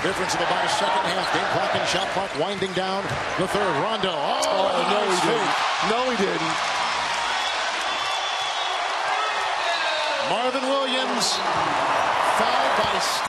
Difference of about a second half. Game clock and shot clock winding down the third. Rondo. Oh, no, he didn't. No, he didn't. Marvin Williams fouled by